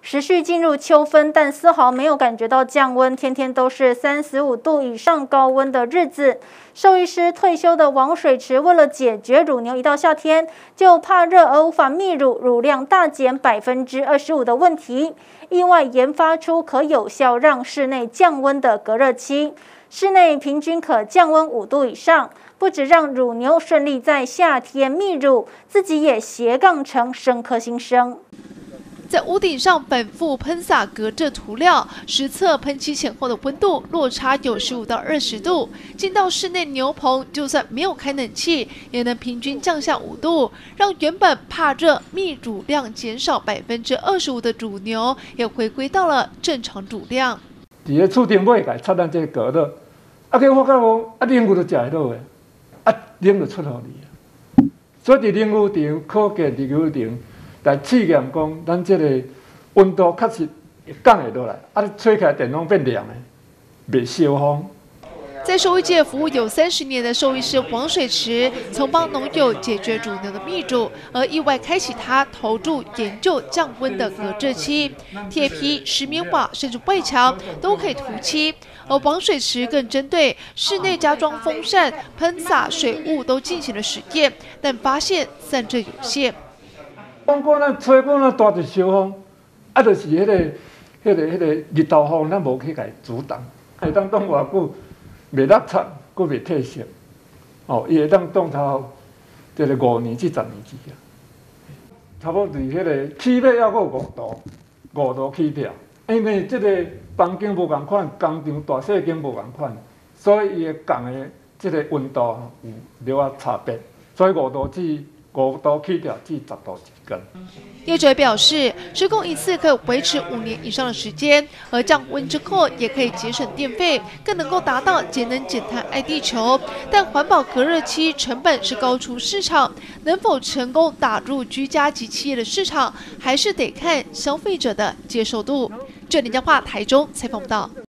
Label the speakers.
Speaker 1: 时序进入秋分，但丝毫没有感觉到降温，天天都是35度以上高温的日子。兽医师退休的王水池，为了解决乳牛一到夏天就怕热而无法泌乳，乳量大减25%的问题，意外研发出可有效让室内降温的隔热漆，室内平均可降温5度以上。不只让乳牛顺利在夏天泌乳，自己也斜杠成生科新生。
Speaker 2: 在屋顶上反复喷洒隔热涂料，实测喷漆前后的温度落差有15到20度。进到室内牛棚，就算没有开冷气，也能平均降下5度，让原本怕热、泌乳量减少25%的乳牛，也回归到了正常乳量。
Speaker 3: 伫个厝顶尾甲插咱这个隔热，去发觉讲冷牛就食会落的，冷就出互你。所以伫冷牛场科技伫牛场。来试验讲，咱这个温度确实会降会落来，吹起来电拢变凉的，袂烧风。
Speaker 2: 在兽医界服务有30年的兽医师王水池，曾帮农友解决乳牛的泌乳，而意外开启他投入研究降温的隔热漆，铁皮、石棉瓦甚至外墙都可以涂漆。而王水池更针对室内加装风扇、喷洒水雾都进行了实验，但发现散热有限。
Speaker 3: 讲咱吹过咱大就烧风，就是迄个日头风，咱无去甲伊阻挡，会当挡偌久，袂落漆，佫袂褪色，伊会当挡头这个5年至10年之啊。差不多伫迄个起码要有5度起跳，因为这个房间无共款，工厂大细间无共款，所以伊个降的这个温度有了差别，所以5度起跳至10度之间。
Speaker 2: 业者表示，施工一次可以维持5年以上的时间，而降温之后也可以节省电费，更能够达到节能减碳爱地球。但环保隔热漆成本是高出市场，能否成功打入居家及企业的市场，还是得看消费者的接受度。这里将话台中采访报道。